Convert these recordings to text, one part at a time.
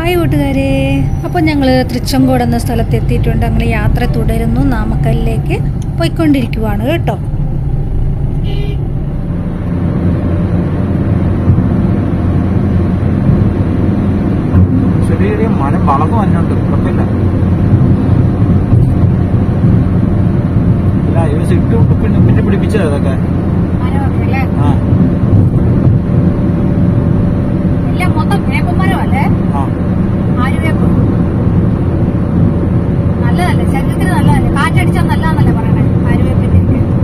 Hi കൂട്ടുകാരെ, അപ്പോൾ ഞങ്ങൾ തൃച്ചങ്കോട് എന്ന സ്ഥലത്ത് എത്തിയിട്ടുണ്ട്. അങ്ങനെ യാത്ര തുടരുന്നു. നാമക്കലിലേക്ക് പോയിക്കൊണ്ടിരിക്കുവാണ് കേട്ടോ. ചെറിയ മഴ വളർന്നു വന്നുണ്ട്. കുഴപ്പമില്ല. ഇട്ട് പിന്നെ പിടിപ്പിച്ചത് അതൊക്കെ മൊത്തം വേപ്പമരമല്ലേ? ആര്യവേപ്പ് നല്ലതല്ലേ, ശരീരത്തിന് നല്ലതല്ലേ, കാറ്റടിച്ചാൽ നല്ലതാന്നല്ലേ പറയണേ ആര്യവേപ്പിന്റെ.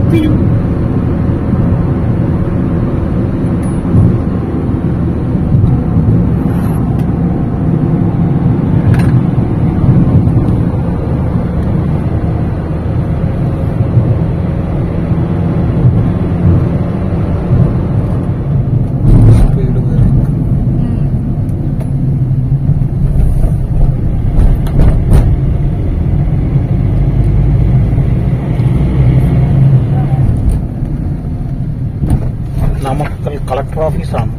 നാമക്കൽ കളക്ടർ ഓഫീസാണ്.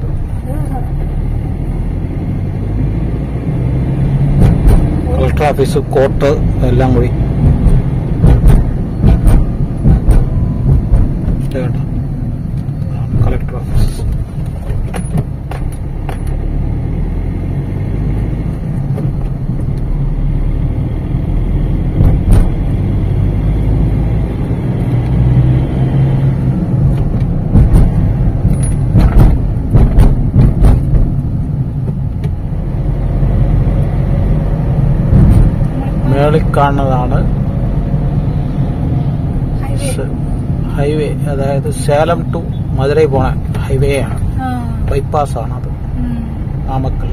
കളക്ടർ ഓഫീസ്, കോർട്ട് എല്ലാം കൂടി കളക്ടർ ഓഫീസ്. മേളിൽ കാണുന്നതാണ് ഹൈവേ, അതായത് സേലം ടു മധുരൈ പോണ ഹൈവേ ആണ്, ബൈപ്പാസ് ആണ് അത് നാമക്കലിൽ.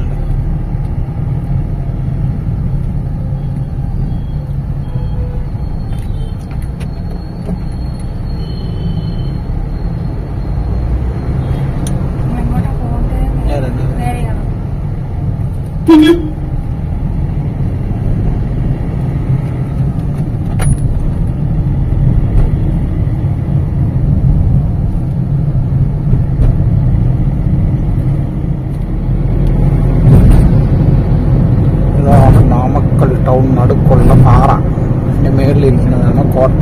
നാമക്കൽ ടൗൺ നടുക്കുള്ള പാറ, അതിന്റെ മേളിലിരിക്കുന്നതാണ് കോട്ട.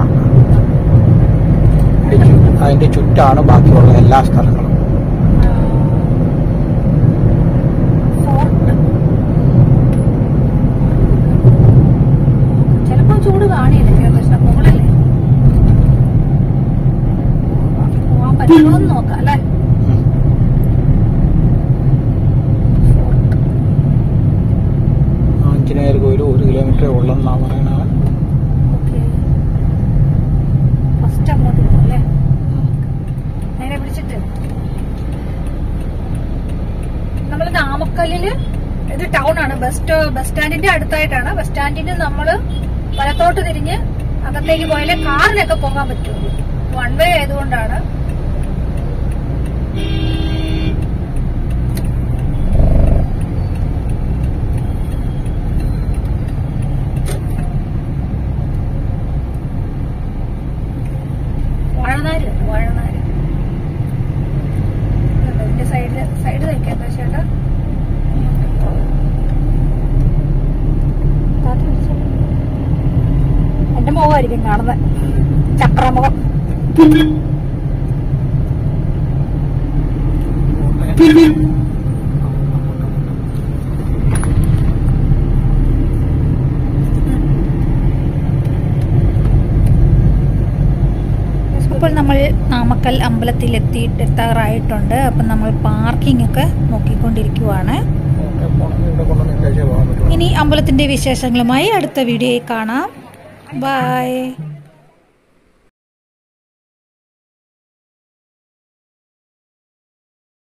അതിന്റെ ചുറ്റാണ് ബാക്കിയുള്ള എല്ലാ സ്ഥലങ്ങളും. ചിലപ്പോ ചൂട് കാണിയില്ലേ, മുകളല്ലേ പോവാൻ പറ്റുമോന്ന് നോക്കാം അല്ലെ. ആഞ്ജനേയർ കോയിൽ 1 കിലോമീറ്റർ ഉള്ളെന്നാണ് പറയണത്. ഫസ്റ്റ് അങ്ങോട്ട് പോകും അല്ലേ, നേരെ പിടിച്ചിട്ട്. നമ്മള് നാമക്കല്ലില് ഇത് ടൗൺ ആണ്, ബസ് സ്റ്റാൻഡിന്റെ അടുത്തായിട്ടാണ്. ബസ് സ്റ്റാൻഡിന് നമ്മള് വലത്തോട്ട് തിരിഞ്ഞ് അകത്തേക്ക് പോയാലേ കാറിനൊക്കെ പോകാൻ പറ്റുള്ളൂ. 1 വേ ആയതുകൊണ്ടാണ്. വാഴനാര് ഇതിന്റെ സൈഡ് തയ്ക്കാം ചേട്ടാ. എന്റെ മുഖമായിരിക്കും കാണുന്നത്, ചക്രമുഖം. ഇപ്പോൾ നമ്മൾ നാമക്കൽ അമ്പലത്തിൽ എത്താറായിട്ടുണ്ട്. അപ്പം നമ്മൾ പാർക്കിംഗ് ഒക്കെ നോക്കിക്കൊണ്ടിരിക്കുവാണ്. ഇനി അമ്പലത്തിന്റെ വിശേഷങ്ങളുമായി അടുത്ത വീഡിയോയിൽ കാണാം. ബൈ.